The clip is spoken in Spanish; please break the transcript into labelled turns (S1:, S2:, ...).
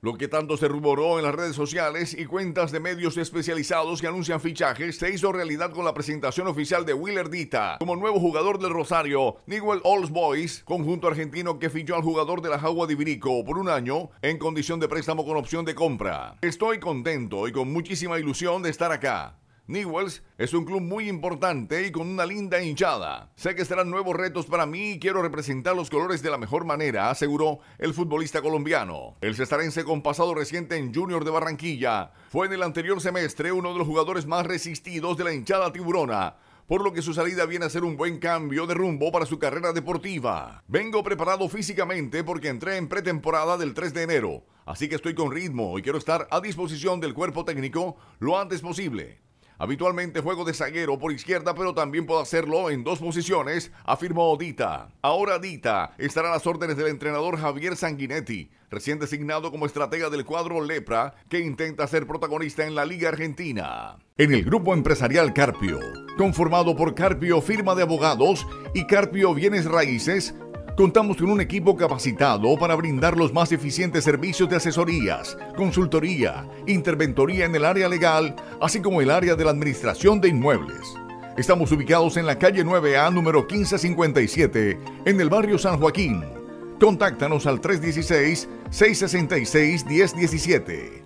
S1: Lo que tanto se rumoró en las redes sociales y cuentas de medios especializados que anuncian fichajes se hizo realidad con la presentación oficial de Willer Dita como nuevo jugador del Rosario Newell's Old Boys, conjunto argentino que fichó al jugador de la Jagua de Ibirico por un año en condición de préstamo con opción de compra. Estoy contento y con muchísima ilusión de estar acá. Newell's es un club muy importante y con una linda hinchada. Sé que serán nuevos retos para mí y quiero representar los colores de la mejor manera, aseguró el futbolista colombiano. El cestarense con pasado reciente en Junior de Barranquilla fue en el anterior semestre uno de los jugadores más resistidos de la hinchada tiburona, por lo que su salida viene a ser un buen cambio de rumbo para su carrera deportiva. Vengo preparado físicamente porque entré en pretemporada del 3 de enero, así que estoy con ritmo y quiero estar a disposición del cuerpo técnico lo antes posible. Habitualmente juego de zaguero por izquierda, pero también puedo hacerlo en dos posiciones, afirmó Dita. Ahora Dita estará a las órdenes del entrenador Javier Sanguinetti, recién designado como estratega del cuadro Lepra, que intenta ser protagonista en la Liga Argentina. En el grupo empresarial Carpio, conformado por Carpio Firma de Abogados y Carpio Bienes Raíces, contamos con un equipo capacitado para brindar los más eficientes servicios de asesorías, consultoría, interventoría en el área legal, así como el área de la administración de inmuebles. Estamos ubicados en la calle 9A, número 1557, en el barrio San Joaquín. Contáctanos al 316-666-1017.